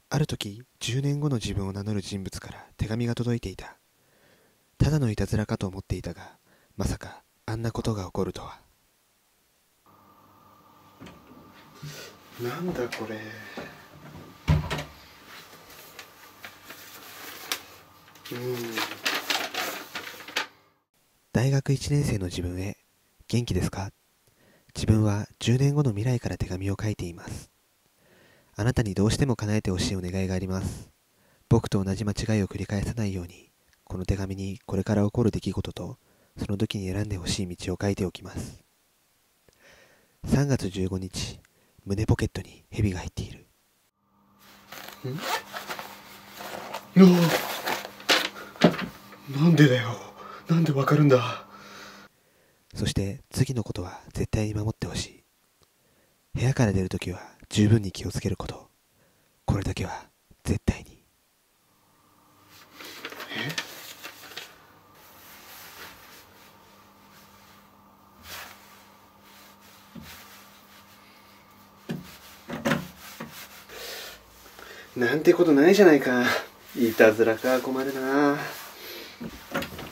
ある時、10年後の自分を名乗る人物から手紙が届いていた。ただのいたずらかと思っていたが、まさかあんなことが起こるとは。なんだこれ。大学1年生の自分へ。元気ですか？自分は10年後の未来から手紙を書いています。あなたにどうしても叶えてほしいお願いがあります。僕と同じ間違いを繰り返さないように、この手紙にこれから起こる出来事と、その時に選んでほしい道を書いておきます。3月15日、胸ポケットに蛇が入っている。なんでだよ。なんでわかるんだ。そして次のことは絶対に守ってほしい。部屋から出るときは十分に気をつけること。これだけは絶対に。なんてことないじゃないか。いたずらか、困るな。